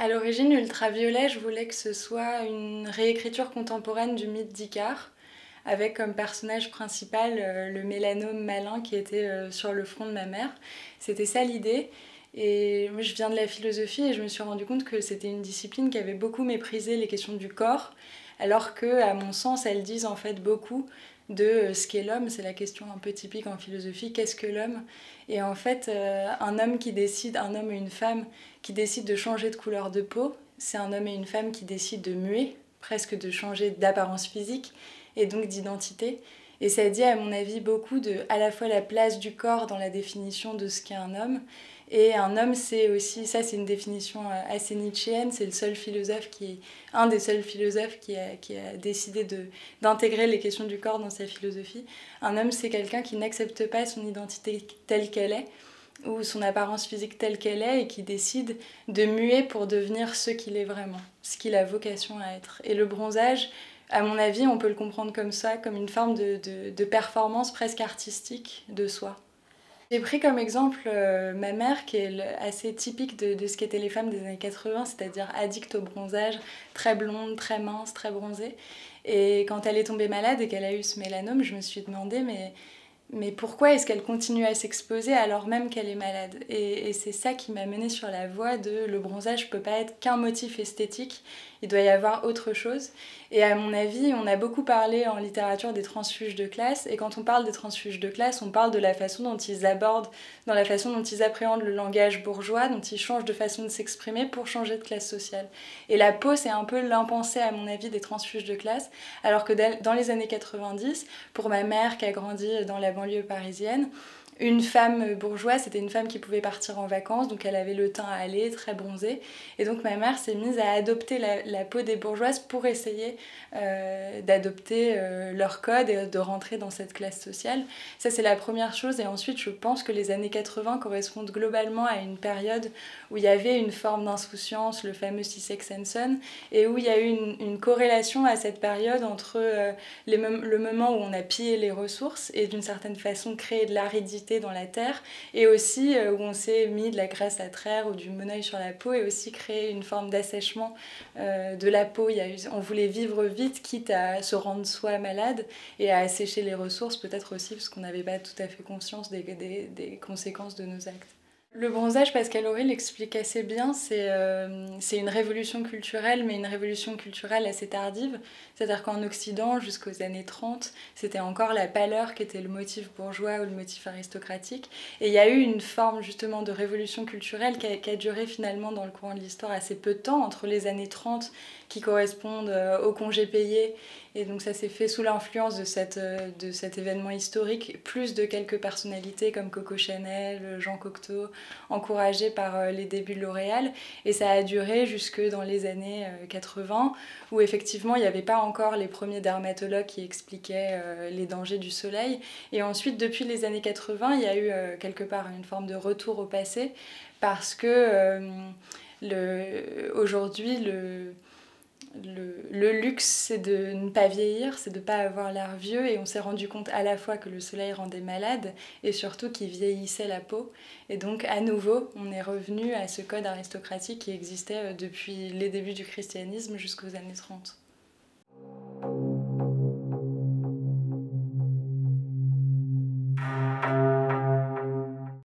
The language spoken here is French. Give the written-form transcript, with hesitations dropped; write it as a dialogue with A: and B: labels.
A: À l'origine, Ultraviolet, je voulais que ce soit une réécriture contemporaine du mythe d'Icare, avec comme personnage principal le mélanome malin qui était sur le front de ma mère. C'était ça l'idée. Et moi, je viens de la philosophie et je me suis rendu compte que c'était une discipline qui avait beaucoup méprisé les questions du corps, alors que, à mon sens, elles disent en fait beaucoup de ce qu'est l'homme. C'est la question un peu typique en philosophie, qu'est-ce que l'homme? Et en fait, un homme qui décide, un homme et une femme qui décident de changer de couleur de peau, c'est un homme et une femme qui décident de muer, presque de changer d'apparence physique et donc d'identité. Et ça dit à mon avis beaucoup de à la fois la place du corps dans la définition de ce qu'est un homme. Et un homme, c'est aussi, ça c'est une définition assez nietzschéenne, c'est le seul philosophe un des seuls philosophes qui a décidé d'intégrer les questions du corps dans sa philosophie. Un homme, c'est quelqu'un qui n'accepte pas son identité telle qu'elle est, ou son apparence physique telle qu'elle est, et qui décide de muer pour devenir ce qu'il est vraiment, ce qu'il a vocation à être. Et le bronzage, à mon avis, on peut le comprendre comme ça, comme une forme de performance presque artistique de soi. J'ai pris comme exemple ma mère, qui est assez typique de ce qu'étaient les femmes des années 80, c'est-à-dire addict au bronzage, très blonde, très mince, très bronzée. Et quand elle est tombée malade et qu'elle a eu ce mélanome, je me suis demandé, mais pourquoi est-ce qu'elle continue à s'exposer alors même qu'elle est malade? Et c'est ça qui m'a menée sur la voie de le bronzage ne peut pas être qu'un motif esthétique, il doit y avoir autre chose. Et à mon avis, on a beaucoup parlé en littérature des transfuges de classe, et quand on parle des transfuges de classe, on parle de la façon dont ils abordent, dans la façon dont ils appréhendent le langage bourgeois, dont ils changent de façon de s'exprimer pour changer de classe sociale. Et la peau, c'est un peu l'impensé, à mon avis, des transfuges de classe, alors que dans les années 90, pour ma mère qui a grandi dans la banlieue parisienne, une femme bourgeoise, c'était une femme qui pouvait partir en vacances, donc elle avait le teint allé, très bronzé. Et donc ma mère s'est mise à adopter la peau des bourgeoises pour essayer d'adopter leur code et de rentrer dans cette classe sociale. Ça, c'est la première chose. Et ensuite, je pense que les années 80 correspondent globalement à une période où il y avait une forme d'insouciance, le fameux C-Sex and Son, et où il y a eu une corrélation à cette période entre le moment où on a pillé les ressources et d'une certaine façon créé de l'aridité dans la terre, et aussi où on s'est mis de la graisse à traire ou du monoeil sur la peau, et aussi créé une forme d'assèchement de la peau. On voulait vivre vite, quitte à se rendre soi malade et à assécher les ressources, peut-être aussi parce qu'on n'avait pas tout à fait conscience des conséquences de nos actes. Le bronzage, Pascal Auré l'explique assez bien, c'est une révolution culturelle, mais une révolution culturelle assez tardive. C'est-à-dire qu'en Occident, jusqu'aux années 30, c'était encore la pâleur qui était le motif bourgeois ou le motif aristocratique. Et il y a eu une forme justement de révolution culturelle qui a duré finalement dans le courant de l'histoire assez peu de temps, entre les années 30 qui correspondent aux congés payés. Et donc ça s'est fait sous l'influence de cet événement historique, plus de quelques personnalités comme Coco Chanel, Jean Cocteau, encouragés par les débuts de L'Oréal. Et ça a duré jusque dans les années 80, où effectivement il n'y avait pas encore les premiers dermatologues qui expliquaient les dangers du soleil. Et ensuite, depuis les années 80, il y a eu quelque part une forme de retour au passé, parce que aujourd'hui, le luxe, c'est de ne pas vieillir, c'est de ne pas avoir l'air vieux, et on s'est rendu compte à la fois que le soleil rendait malade et surtout qu'il vieillissait la peau. Et donc à nouveau, on est revenu à ce code aristocratique qui existait depuis les débuts du christianisme jusqu'aux années 30.